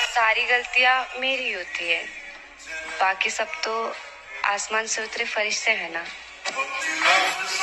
सारी गलतियां मेरी होती है, बाकी सब तो आसमान से उतरे फरिश्ते हैं ना।